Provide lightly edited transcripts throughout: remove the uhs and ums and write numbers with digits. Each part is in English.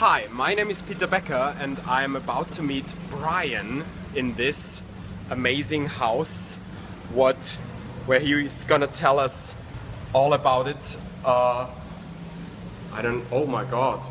Hi, my name is Peter Becker and I'm about to meet Brian in this amazing house where he's gonna tell us all about it. Oh my god.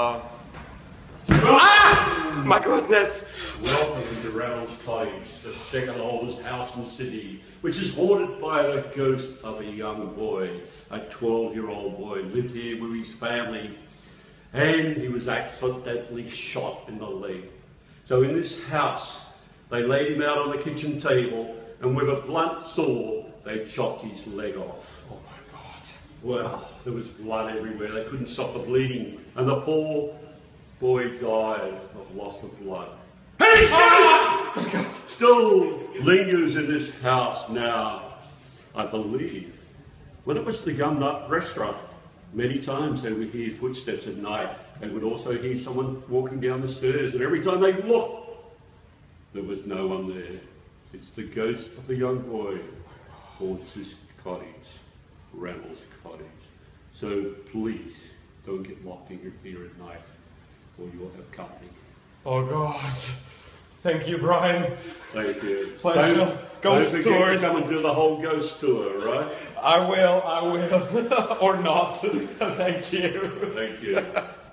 My goodness! Welcome to Reynolds Cottage, the second oldest house in Sydney, which is haunted by the ghost of a young boy. A 12-year-old boy lived here with his family, and he was accidentally shot in the leg. So in this house, they laid him out on the kitchen table, and with a blunt saw, they chopped his leg off. Oh my god. Well, there was blood everywhere. They couldn't stop the bleeding, and the poor boy died of loss of blood. And his ghost still lingers in this house now, I believe. When it was the Gumnut restaurant, many times they would hear footsteps at night. They would also hear someone walking down the stairs, and every time they looked, there was no one there. It's the ghost of a young boy haunts this cottage, Reynolds Cottage. So please don't get locked in here at night, or you'll have company. Oh god. Thank you, Brian. Thank you. Pleasure. Ghost don't forget tours. to come and do the whole ghost tour, right? I will. Or not. Thank you. Thank you.